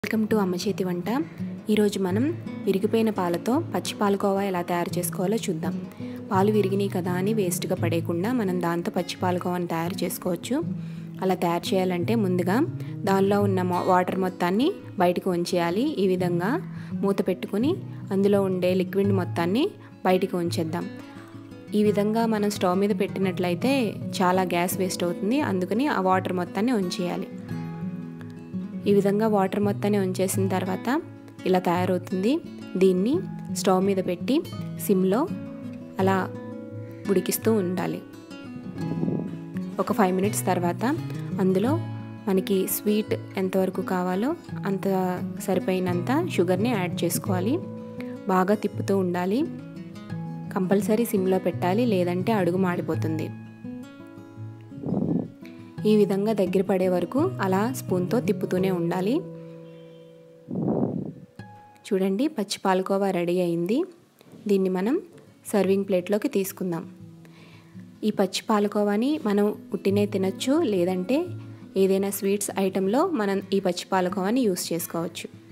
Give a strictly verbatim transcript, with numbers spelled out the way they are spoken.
Welcome to అమ్మ చేతి వంట. ఈరోజు మనం విరిగిపోయిన పాలతో పచ్చి పాలకోవా ఎలా తయారు చేసుకోవాలో చూద్దాం. పాలు విరిగినాయి కదా అని వేస్ట్గా పడేయకుండా మనం దాంతో పచ్చి పాలకోవాని తయారు చేసుకోవచ్చు. అలా తయారు చేయాలంటే ముందుగా దానిలో ఉన్న వాటర్ మొత్తాన్ని బయటకు ఉంచేయాలి. ఈ విధంగా మూత పెట్టుకుని అందులో ఉండే లిక్విడ్ మొత్తాన్ని బయటకు ఉంచేద్దాం. ఈ విధంగా మనం స్టవ్ మీద పెట్టినట్లయితే చాలా గ్యాస్ వేస్ట్ అవుతుంది. అందుకని ఆ వాటర్ మొత్తాన్ని ఉంచేయాలి. ఈ విధంగా వాటర్ మొత్తాన్ని ఉంచేసిన తర్వాత ఇలా తయారవుతుంది. దీన్ని స్టవ్ మీద పెట్టి సిమ్లో అలా ఉడికిస్తూ ఉండాలి. ఒక ఫైవ్ మినిట్స్ తర్వాత అందులో మనకి స్వీట్ ఎంతవరకు కావాలో అంత సరిపోయినంత షుగర్ని యాడ్ చేసుకోవాలి. బాగా తిప్పుతూ ఉండాలి. కంపల్సరీ సిమ్లో పెట్టాలి, లేదంటే అడుగు మాడిపోతుంది. ఈ విధంగా దగ్గర పడే వరకు అలా స్పూన్తో తిప్పుతూనే ఉండాలి. చూడండి, పచ్చి పాలకోవా రెడీ అయింది. దీన్ని మనం సర్వింగ్ ప్లేట్లోకి తీసుకుందాం. ఈ పచ్చి పాలకోవాని మనం ఉట్టినే తినచ్చు, లేదంటే ఏదైనా స్వీట్స్ ఐటెంలో మనం ఈ పచ్చి పాలకోవాని యూస్ చేసుకోవచ్చు.